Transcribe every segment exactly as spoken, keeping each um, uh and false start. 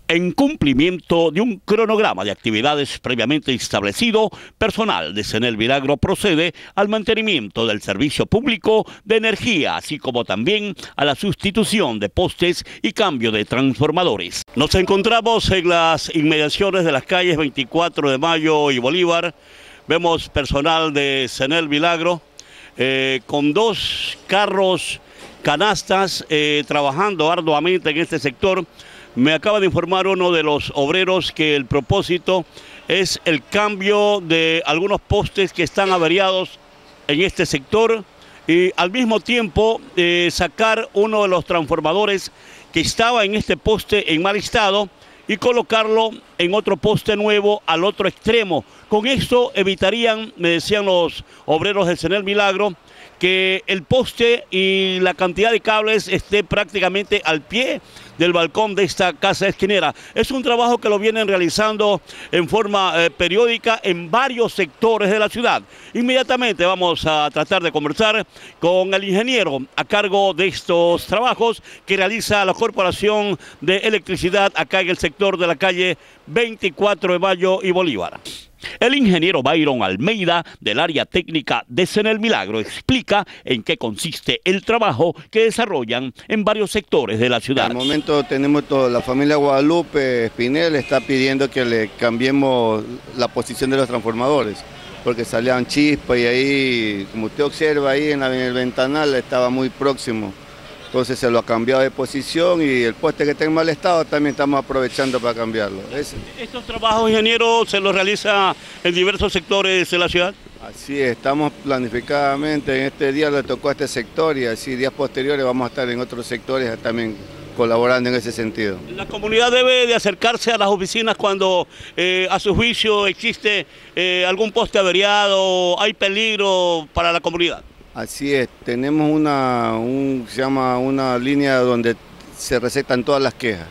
En cumplimiento de un cronograma de actividades previamente establecido, personal de Senel Milagro procede al mantenimiento del servicio público de energía, así como también a la sustitución de postes y cambio de transformadores. Nos encontramos en las inmediaciones de las calles veinticuatro de mayo y Bolívar. Vemos personal de Senel Milagro eh, con dos carros canastas eh, trabajando arduamente en este sector. Me acaba de informar uno de los obreros que el propósito es el cambio de algunos postes que están averiados en este sector y al mismo tiempo eh, sacar uno de los transformadores que estaba en este poste en mal estado y colocarlo en otro poste nuevo al otro extremo. Con esto evitarían, me decían los obreros del Senel Milagro, que el poste y la cantidad de cables esté prácticamente al pie del balcón de esta casa esquinera. Es un trabajo que lo vienen realizando en forma eh, periódica en varios sectores de la ciudad. Inmediatamente vamos a tratar de conversar con el ingeniero a cargo de estos trabajos que realiza la Corporación de Electricidad acá en el sector de la calle veinticuatro de mayo y Bolívar. El ingeniero Byron Almeida, del área técnica de Senel Milagro, explica en qué consiste el trabajo que desarrollan en varios sectores de la ciudad. Al momento tenemos todo, la familia Guadalupe Espinel está pidiendo que le cambiemos la posición de los transformadores, porque salían chispas y ahí, como usted observa ahí en, la, en el ventanal, estaba muy próximo. Entonces se lo ha cambiado de posición y el poste que está en mal estado también estamos aprovechando para cambiarlo. Es... ¿Estos trabajos, ingeniero, se los realiza en diversos sectores de la ciudad? Así es, estamos planificadamente, en este día le tocó a este sector y así días posteriores vamos a estar en otros sectores también colaborando en ese sentido. La comunidad debe de acercarse a las oficinas cuando eh, a su juicio existe eh, algún poste averiado, hay peligro para la comunidad. Así es, tenemos una, un, se llama una línea donde se recetan todas las quejas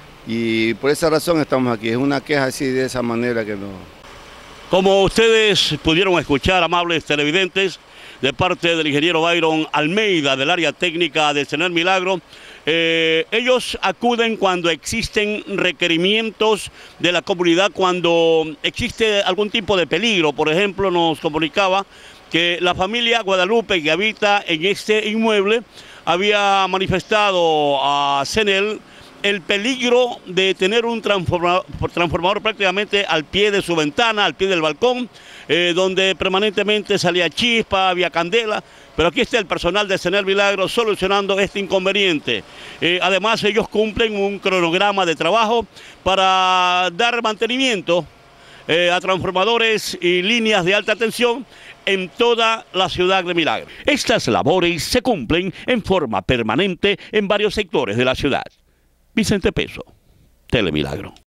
y por esa razón estamos aquí, es una queja así de esa manera que no... Como ustedes pudieron escuchar, amables televidentes, de parte del ingeniero Byron Almeida del área técnica de Senel Milagro, eh, ellos acuden cuando existen requerimientos de la comunidad, cuando existe algún tipo de peligro. Por ejemplo, nos comunicaba que la familia Guadalupe que habita en este inmueble había manifestado a Senel el peligro de tener un transformador, transformador prácticamente al pie de su ventana, al pie del balcón, eh, donde permanentemente salía chispa, había candela, pero aquí está el personal de Senel Milagro solucionando este inconveniente. Eh, además, ellos cumplen un cronograma de trabajo para dar mantenimiento eh, a transformadores y líneas de alta tensión en toda la ciudad de Milagro. Estas labores se cumplen en forma permanente en varios sectores de la ciudad. Vicente Peso, Telemilagro.